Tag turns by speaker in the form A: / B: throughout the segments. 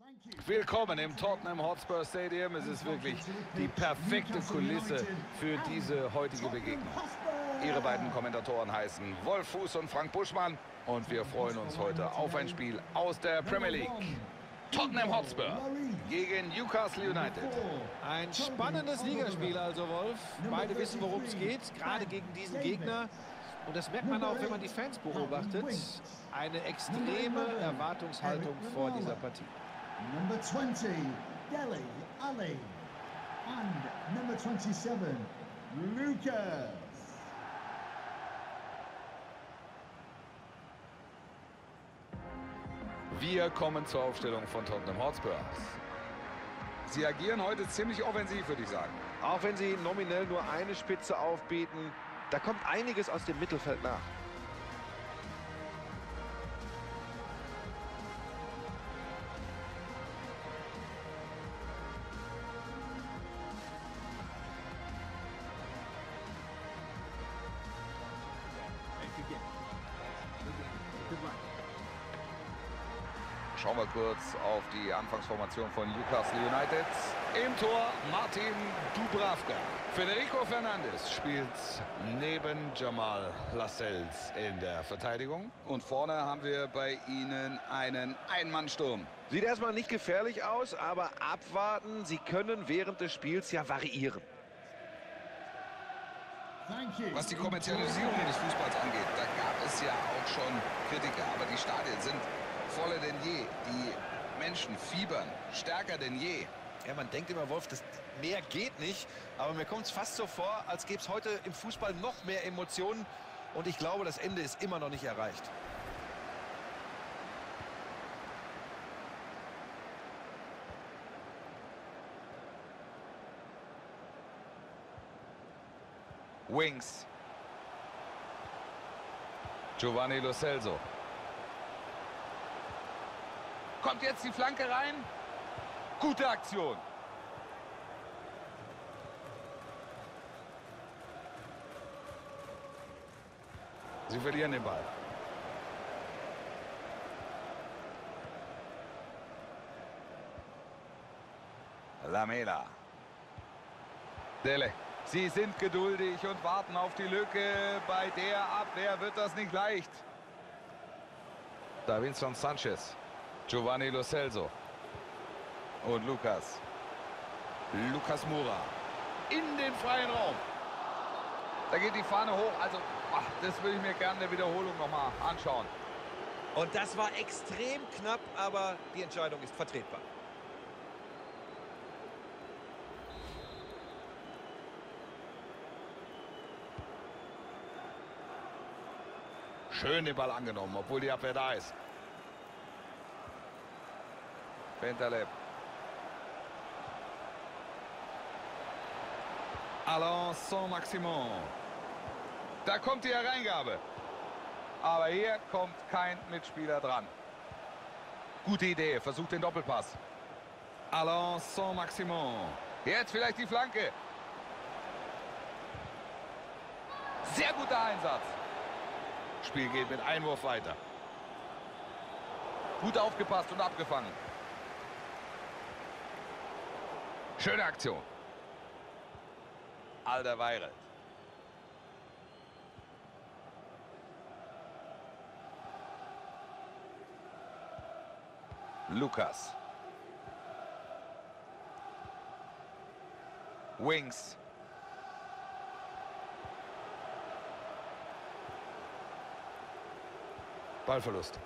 A: Willkommen im Tottenham Hotspur Stadium. Es ist wirklich die perfekte Kulisse für diese heutige Begegnung. Ihre beiden Kommentatoren heißen Wolf Fuß und Frank Buschmann. Und wir freuen uns heute auf ein Spiel aus der Premier League. Tottenham Hotspur gegen Newcastle United.
B: Ein spannendes Ligaspiel also, Wolf. Beide wissen, worum es geht, gerade gegen diesen Gegner. Und das merkt man auch, wenn man die Fans beobachtet. Eine extreme Erwartungshaltung vor dieser Partie.
C: Number 20, Dele Alli. And number 27, Lucas.
A: Wir kommen zur Aufstellung von Tottenham Hotspur. Sie agieren heute ziemlich offensiv, würde ich sagen.
B: Auch wenn sie nominell nur eine Spitze aufbieten, da kommt einiges aus dem Mittelfeld nach.
A: Schauen wir kurz auf die Anfangsformation von Newcastle United. Im Tor Martin Dubravka. Federico Fernandes spielt neben Jamal Lascelles in der Verteidigung. Und vorne haben wir bei ihnen einen Einmannsturm.
B: Sieht erstmal nicht gefährlich aus, aber abwarten. Sie können während des Spiels ja variieren.
A: Was die Kommerzialisierung des Fußballs angeht, da gab es ja auch schon Kritiker. Aber die Stadien sind voller denn je. Die Menschen fiebern stärker denn je.
B: Ja, man denkt immer, Wolf, das mehr geht nicht. Aber mir kommt es fast so vor, als gäbe es heute im Fußball noch mehr Emotionen. Und ich glaube, das Ende ist immer noch nicht erreicht.
A: Wings. Giovanni Lo Celso. Kommt jetzt die Flanke rein. Gute Aktion. Sie verlieren den Ball. Lamela. Dele. Sie sind geduldig und warten auf die Lücke. Bei der Abwehr wird das nicht leicht. Davinson Sanchez. Giovanni Lo Celso. Und Lucas. Lucas Moura. In den freien Raum. Da geht die Fahne hoch. Also, das würde ich mir gerne in der Wiederholung nochmal anschauen.
B: Und das war extrem knapp, aber die Entscheidung ist vertretbar.
A: Schön den Ball angenommen, obwohl die Abwehr da ist. Bentaleb. Alain Saint-Maximin. Da kommt die Hereingabe. Aber hier kommt kein Mitspieler dran. Gute Idee, versucht den Doppelpass. Alain Saint-Maximin. Jetzt vielleicht die Flanke. Sehr guter Einsatz. Spiel geht mit Einwurf weiter. Gut aufgepasst und abgefangen. Schöne Aktion. Alderweireld. Lucas. Wings. Ballverlust.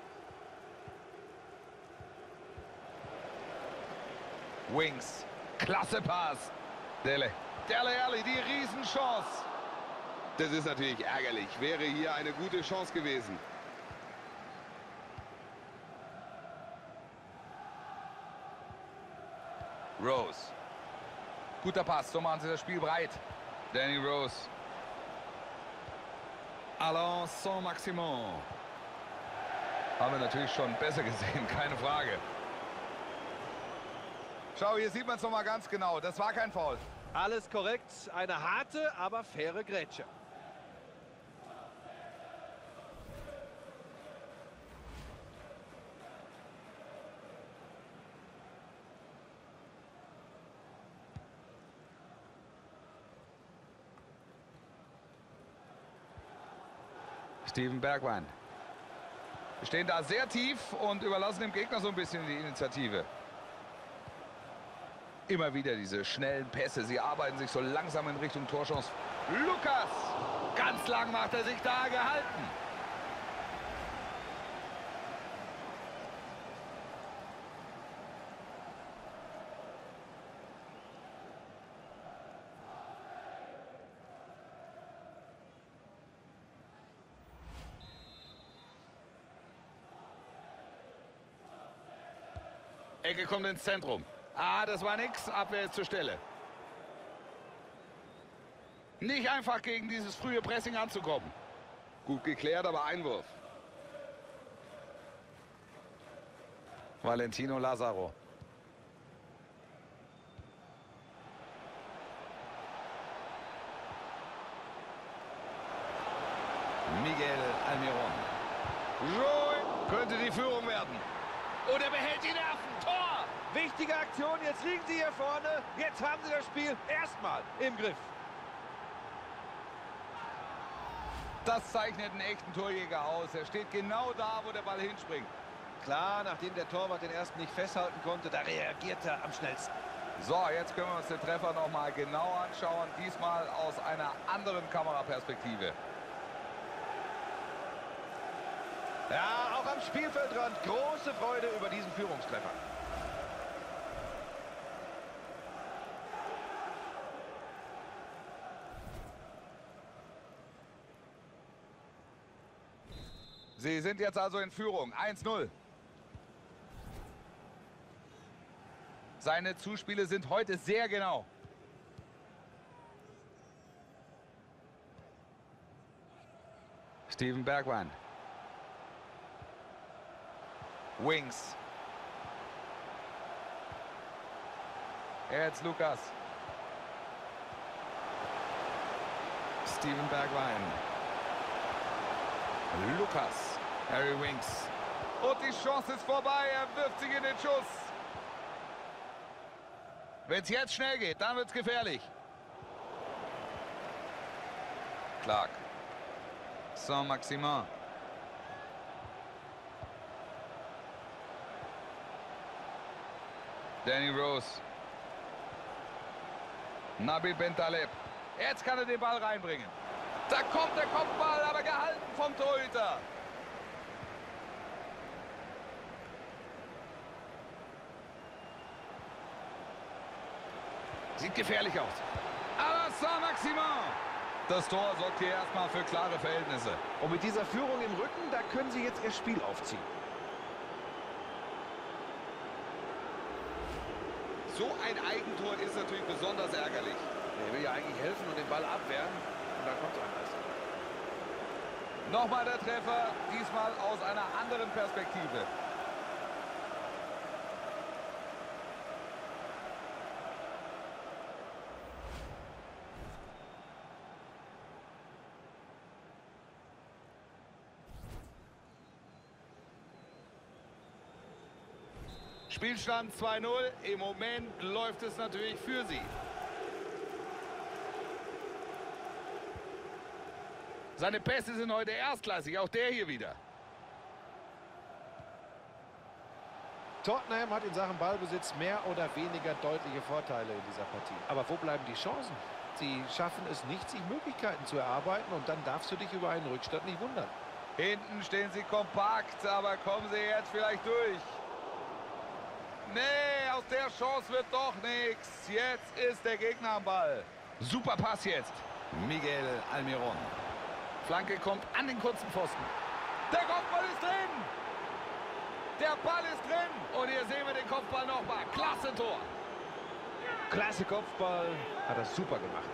A: Wings. Klasse Pass. Dele Alli, die Riesenchance. Das ist natürlich ärgerlich. Wäre hier eine gute Chance gewesen. Rose. Guter Pass, so machen sie das Spiel breit. Danny Rose. Alain Saint-Maximin. Haben wir natürlich schon besser gesehen, keine Frage. Schau, hier sieht man es nochmal ganz genau. Das war kein Foul.
B: Alles korrekt, eine harte, aber faire Grätsche.
A: Steven Bergwijn. Wir stehen da sehr tief und überlassen dem Gegner so ein bisschen die Initiative. Immer wieder diese schnellen Pässe. Sie arbeiten sich so langsam in Richtung Torchance. Lukas! Ganz lang macht er sich da gehalten. Ecke kommt ins Zentrum. Ah, das war nix. Abwehr ist zur Stelle. Nicht einfach gegen dieses frühe Pressing anzukommen. Gut geklärt, aber Einwurf. Valentino Lazaro. Miguel Almiron. Joy könnte die Führung werden. Und er behält die Nerven. Tor!
B: Wichtige Aktion, jetzt liegen sie hier vorne. Jetzt haben sie das Spiel erstmal im Griff.
A: Das zeichnet einen echten Torjäger aus. Er steht genau da, wo der Ball hinspringt.
B: Klar, nachdem der Torwart den ersten nicht festhalten konnte, da reagiert er am schnellsten.
A: So, jetzt können wir uns den Treffer noch mal genau anschauen. Diesmal aus einer anderen Kameraperspektive.
B: Ja, auch am Spielfeldrand große Freude über diesen Führungstreffer.
A: Sie sind jetzt also in Führung. 1-0. Seine Zuspiele sind heute sehr genau. Steven Bergwijn. Wings. Jetzt Lukas. Steven Bergwijn. Lukas. Harry Winks. Und die Chance ist vorbei. Er wirft sich in den Schuss. Wenn es jetzt schnell geht, dann wird es gefährlich. Clark. Saint-Maximin. Danny Rose. Nabil Bentaleb. Jetzt kann er den Ball reinbringen. Da kommt der Kopfball, aber gehalten vom Torhüter. Sieht gefährlich aus. Aber Saint-Maximin. Das Tor sorgt hier erstmal für klare Verhältnisse.
B: Und mit dieser Führung im Rücken, da können sie jetzt ihr Spiel aufziehen.
A: So ein Eigentor ist natürlich besonders ärgerlich.
B: Er will ja eigentlich helfen und den Ball abwehren. Und dann kommt es anders.
A: Nochmal der Treffer, diesmal aus einer anderen Perspektive. Spielstand 2-0. Im Moment läuft es natürlich für sie. Seine Pässe sind heute erstklassig, auch der hier wieder.
B: Tottenham hat in Sachen Ballbesitz mehr oder weniger deutliche Vorteile in dieser Partie. Aber wo bleiben die Chancen? Sie schaffen es nicht, sich Möglichkeiten zu erarbeiten und dann darfst du dich über einen Rückstand nicht wundern.
A: Hinten stehen sie kompakt, aber kommen sie jetzt vielleicht durch? Nee, aus der Chance wird doch nichts. Jetzt ist der Gegner am Ball. Super Pass jetzt. Miguel Almiron. Flanke kommt an den kurzen Pfosten. Der Kopfball ist drin. Der Ball ist drin. Und hier sehen wir den Kopfball nochmal. Klasse Tor.
B: Klasse Kopfball. Hat er super gemacht.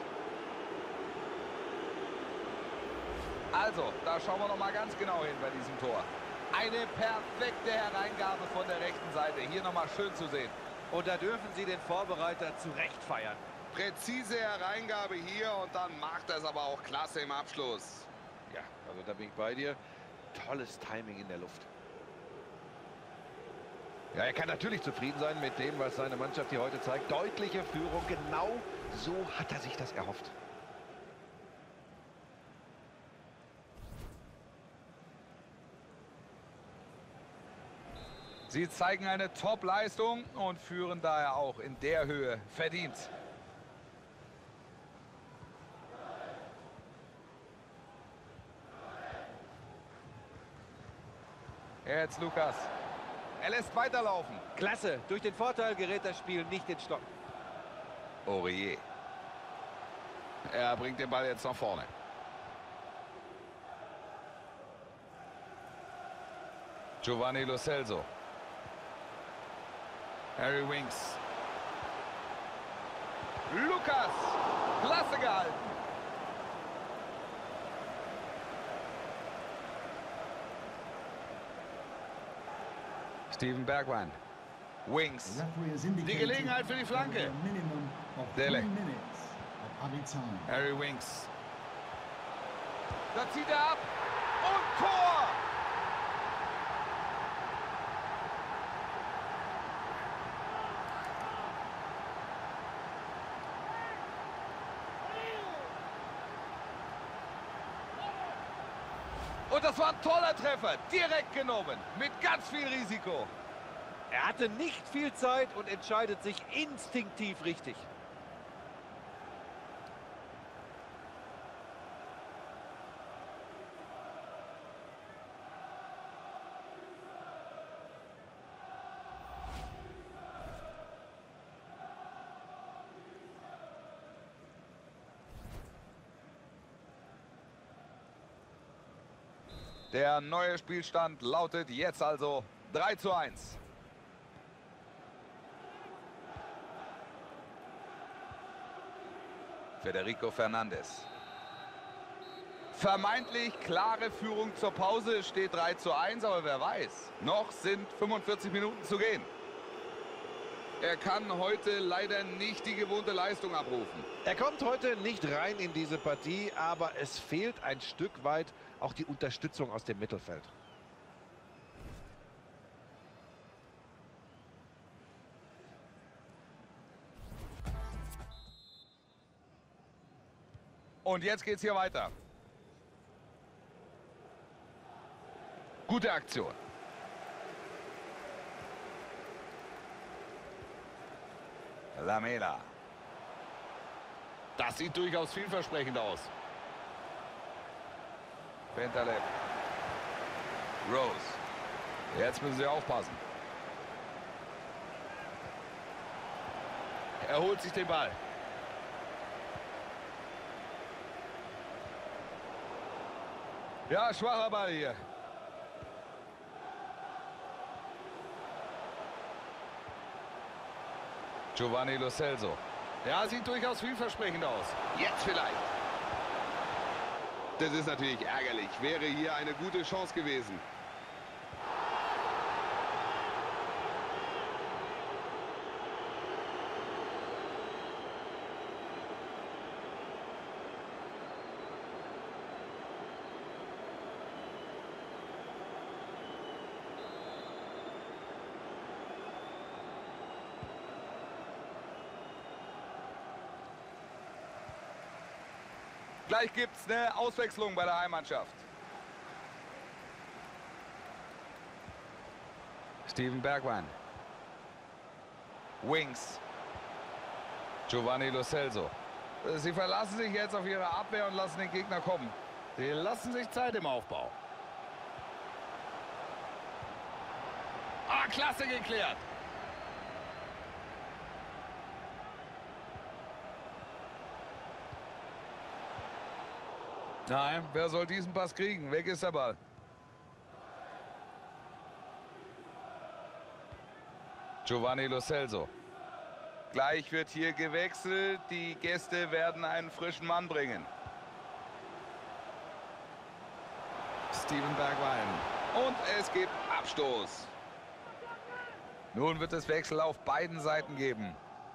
A: Also, da schauen wir nochmal ganz genau hin bei diesem Tor. Eine perfekte Hereingabe von der rechten Seite. Hier nochmal schön zu sehen.
B: Und da dürfen sie den Vorbereiter zu Recht feiern.
A: Präzise Hereingabe hier und dann macht er es aber auch klasse im Abschluss.
B: Ja, also da bin ich bei dir. Tolles Timing in der Luft. Ja, er kann natürlich zufrieden sein mit dem, was seine Mannschaft hier heute zeigt. Deutliche Führung, genau so hat er sich das erhofft.
A: Sie zeigen eine Top-Leistung und führen daher auch in der Höhe verdient. Jetzt Lukas. Er lässt weiterlaufen.
B: Klasse. Durch den Vorteil gerät das Spiel nicht ins Stocken.
A: Aurier. Er bringt den Ball jetzt nach vorne. Giovanni Lo Celso. Harry Winks. Lukas. Klasse gehalten. Steven Bergwijn. Winks. Die Gelegenheit für die Flanke. Dele. Harry Winks. Da zieht er ab. Und Tor! Und das war ein toller Treffer. Direkt genommen. Mit ganz viel Risiko.
B: Er hatte nicht viel Zeit und entscheidet sich instinktiv richtig.
A: Der neue Spielstand lautet jetzt also 3:1. Federico Fernandes. Vermeintlich klare Führung zur Pause, steht 3:1, aber wer weiß, noch sind 45 Minuten zu gehen. Er kann heute leider nicht die gewohnte Leistung abrufen.
B: Er kommt heute nicht rein in diese Partie, aber es fehlt ein Stück weit auch die Unterstützung aus dem Mittelfeld.
A: Und jetzt geht's hier weiter. Gute Aktion. Lamela. Das sieht durchaus vielversprechend aus. Bentaleb. Rose. Jetzt müssen sie aufpassen. Er holt sich den Ball. Ja, schwacher Ball hier. Giovanni Lo Celso. Ja, sieht durchaus vielversprechend aus. Jetzt vielleicht.
D: Das ist natürlich ärgerlich. Wäre hier eine gute Chance gewesen.
A: Gleich gibt es eine Auswechslung bei der Heimmannschaft. Steven Bergwijn. Winks. Giovanni Lo Celso. Sie verlassen sich jetzt auf ihre Abwehr und lassen den Gegner kommen. Sie lassen sich Zeit im Aufbau. Ah, klasse geklärt. Nein, wer soll diesen Pass kriegen? Weg ist der Ball. Giovanni Lo Celso. Gleich wird hier gewechselt. Die Gäste werden einen frischen Mann bringen. Steven Bergwijn. Und es gibt Abstoß. Nun wird es Wechsel auf beiden Seiten geben.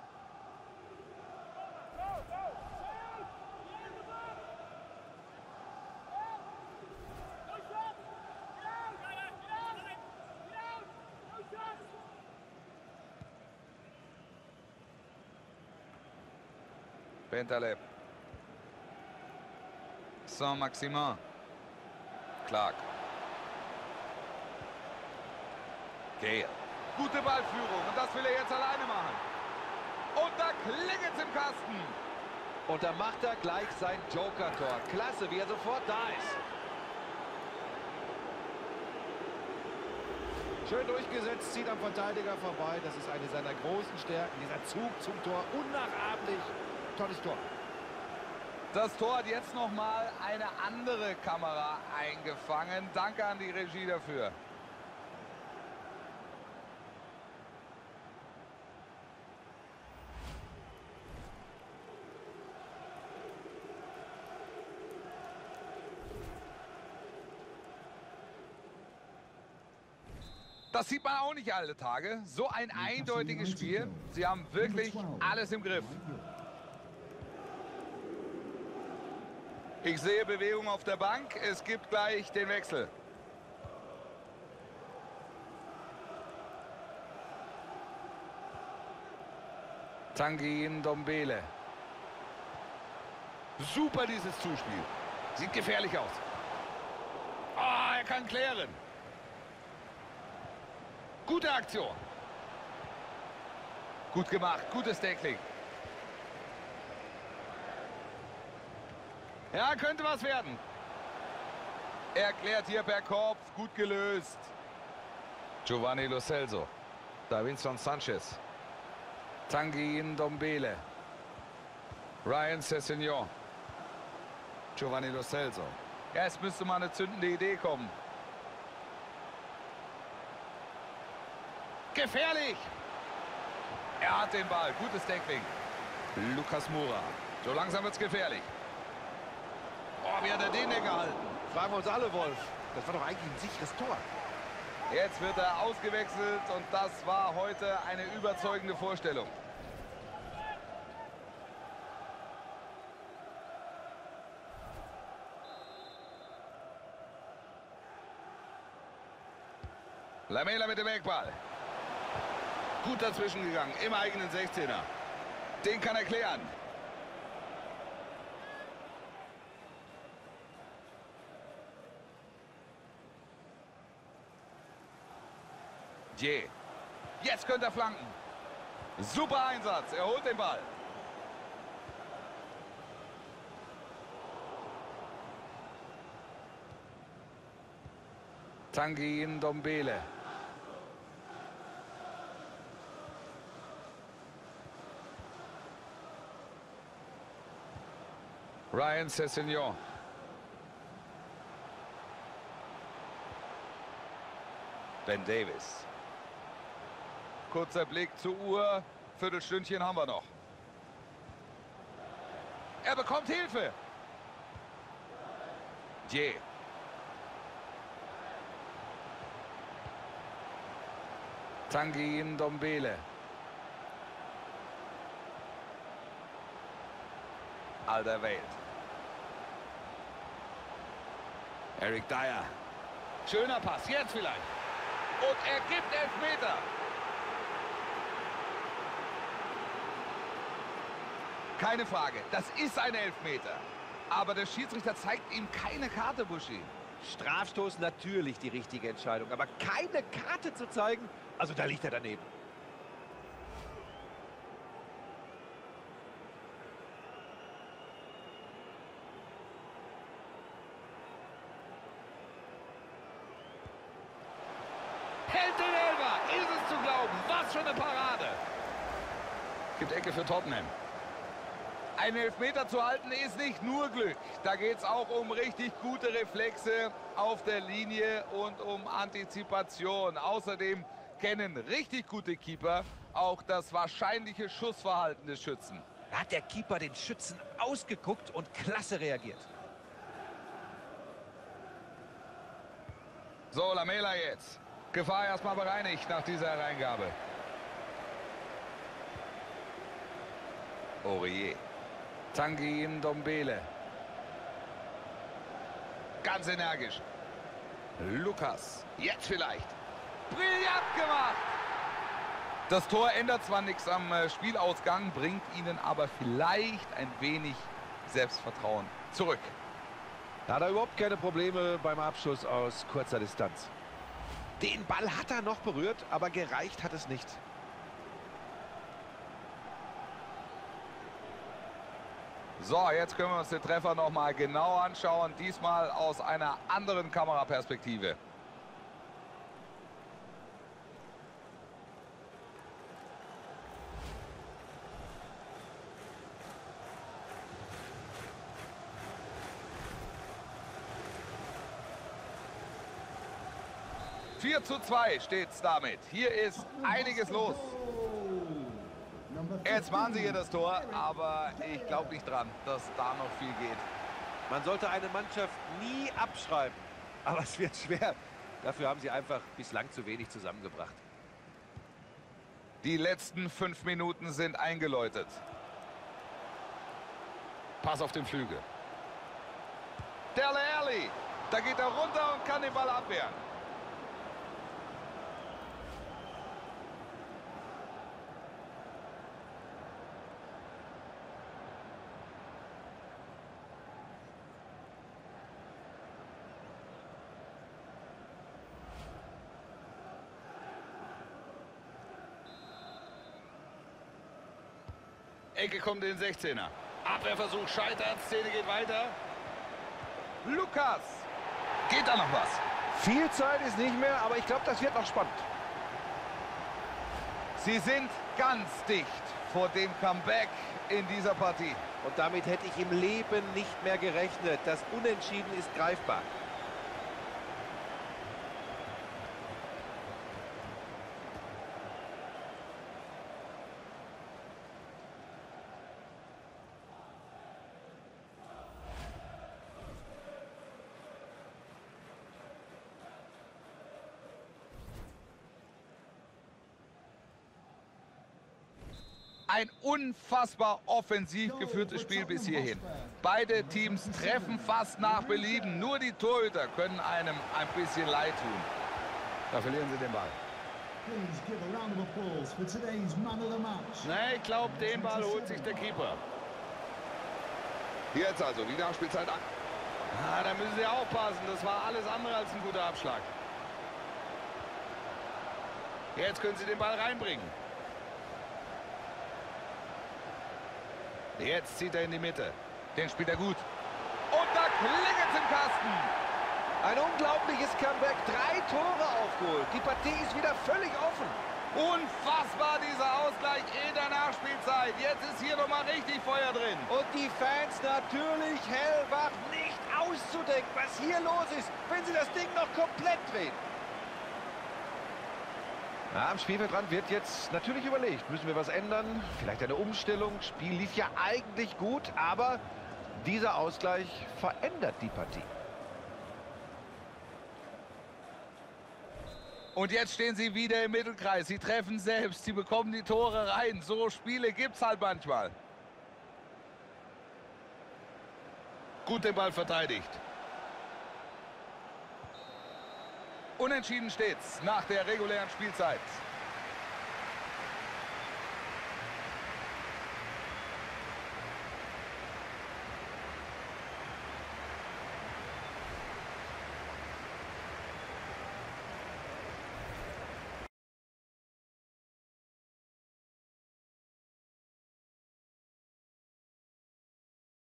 A: Bentaleb. Saint-Maximin. Clark. Gale. Gute Ballführung. Und das will er jetzt alleine machen. Und da klingelt's im Kasten.
B: Und da macht er gleich sein Joker-Tor. Klasse, wie er sofort da ist. Schön durchgesetzt, zieht am Verteidiger vorbei. Das ist eine seiner großen Stärken. Dieser Zug zum Tor, unnachahmlich. Tolles Tor.
A: Das Tor hat jetzt nochmal eine andere Kamera eingefangen. Danke an die Regie dafür. Das sieht man auch nicht alle Tage. So ein eindeutiges Spiel. Sie haben wirklich alles im Griff. Ich sehe Bewegung auf der Bank. Es gibt gleich den Wechsel. Tanguy Ndombele. Super dieses Zuspiel. Sieht gefährlich aus. Ah, er kann klären. Gute Aktion. Gut gemacht. Gutes Tackling. Ja, könnte was werden. Er klärt hier per Kopf. Gut gelöst. Giovanni Lo Celso. Davinson Sanchez. Tanguy Ndombele. Ryan Sessegnon. Giovanni Lo Celso. Ja, es müsste mal eine zündende Idee kommen. Gefährlich! Er hat den Ball. Gutes Tackling. Lucas Moura. So langsam wird es gefährlich. Oh, wie hat er den denn gehalten?
B: Fragen wir uns alle, Wolf. Das war doch eigentlich ein sicheres Tor.
A: Jetzt wird er ausgewechselt und das war heute eine überzeugende Vorstellung. Lamela mit dem Eckball. Gut dazwischen gegangen, im eigenen 16er. Den kann er klären. Je. Jetzt könnte er flanken. Super Einsatz, er holt den Ball. Tanguy Ndombele. Ryan Sessegnon. Ben Davis. Kurzer Blick zur Uhr. Viertelstündchen haben wir noch. Er bekommt Hilfe. Je. Tanguy Ndombele. Alderweireld. Eric Dyer. Schöner Pass, jetzt vielleicht. Und er gibt Elfmeter. Keine Frage, das ist ein Elfmeter. Aber der Schiedsrichter zeigt ihm keine Karte, Buschi.
B: Strafstoß natürlich die richtige Entscheidung. Aber keine Karte zu zeigen, also da liegt er daneben.
A: Hält den Elfer, ist es zu glauben. Was für eine Parade. Gibt Ecke für Tottenham. Einen Elfmeter zu halten ist nicht nur Glück. Da geht es auch um richtig gute Reflexe auf der Linie und um Antizipation. Außerdem kennen richtig gute Keeper auch das wahrscheinliche Schussverhalten des Schützen.
B: Da hat der Keeper den Schützen ausgeguckt und klasse reagiert.
A: So, Lamela jetzt. Gefahr erstmal bereinigt nach dieser Hereingabe. Aurier. Tanguy Ndombele. Ganz energisch. Lukas. Jetzt vielleicht. Brillant gemacht. Das Tor ändert zwar nichts am Spielausgang, bringt ihnen aber vielleicht ein wenig Selbstvertrauen zurück.
B: Da hat er überhaupt keine Probleme beim Abschuss aus kurzer Distanz. Den Ball hat er noch berührt, aber gereicht hat es nicht.
A: So, jetzt können wir uns den Treffer noch mal genau anschauen. Diesmal aus einer anderen Kameraperspektive. Vier zu 2 steht es damit. Hier ist einiges los. Jetzt machen sie hier das Tor, aber ich glaube nicht dran, dass da noch viel geht.
B: Man sollte eine Mannschaft nie abschreiben, aber es wird schwer. Dafür haben sie einfach bislang zu wenig zusammengebracht.
A: Die letzten 5 Minuten sind eingeläutet. Pass auf den Flügel. Dele Alli, da geht er runter und kann den Ball abwehren. Ecke kommt in den 16er. Abwehrversuch scheitert, Szene geht weiter. Lukas. Geht da noch was?
B: Viel Zeit ist nicht mehr, aber ich glaube, das wird noch spannend.
A: Sie sind ganz dicht vor dem Comeback in dieser Partie.
B: Und damit hätte ich im Leben nicht mehr gerechnet. Das Unentschieden ist greifbar.
A: Ein unfassbar offensiv geführtes Spiel bis hierhin. Beide Teams treffen fast nach Belieben. Nur die Torhüter können einem ein bisschen leid tun. Da verlieren sie den Ball. Ne, ich glaube, den Ball holt sich der Keeper.
D: Jetzt also die Nachspielzeit an.
A: Da müssen sie aufpassen. Das war alles andere als ein guter Abschlag. Jetzt können sie den Ball reinbringen. Jetzt zieht er in die Mitte. Den spielt er gut. Und da klingelt es im Kasten.
B: Ein unglaubliches Comeback. 3 Tore aufgeholt. Die Partie ist wieder völlig offen.
A: Unfassbar dieser Ausgleich in der Nachspielzeit. Jetzt ist hier nochmal richtig Feuer drin.
B: Und die Fans natürlich hellwach. Nicht auszudenken, was hier los ist, wenn sie das Ding noch komplett drehen. Na, am Spielfeldrand wird jetzt natürlich überlegt, müssen wir was ändern? Vielleicht eine Umstellung. Spiel lief ja eigentlich gut, aber dieser Ausgleich verändert die Partie.
A: Und jetzt stehen sie wieder im Mittelkreis. Sie treffen selbst, sie bekommen die Tore rein. So Spiele gibt's halt manchmal. Gut den Ball verteidigt. Unentschieden steht's nach der regulären Spielzeit.